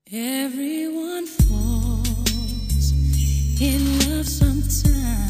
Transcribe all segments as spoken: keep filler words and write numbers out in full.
Everyone falls in love sometimes.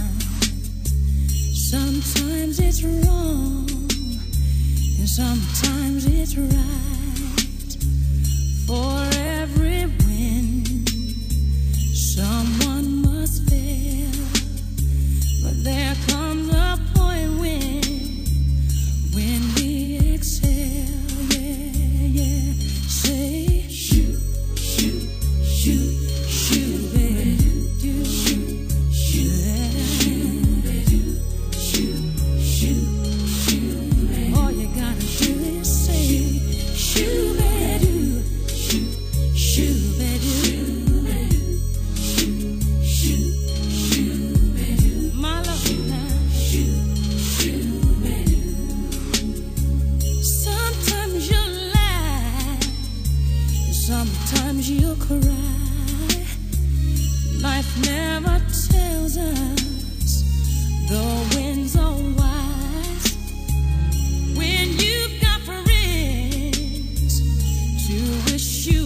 Sometimes it's wrong, and sometimes it's right. For every win, someone must fail. But there comes a point when, when we exhale. Yeah, yeah. Say, shoot, shoot, shoot, shoot, baby. Do, shoot, shoot, shoot, shoot, shoot, shoot. All you gotta do is say, shoot, baby. Shoot, shoot, baby. Shoot, shoot, baby. My love now. Shoot, shoot, baby. Sometimes you laugh, sometimes you cry. Life never tells us the winds are wise. When you've got friends to wish you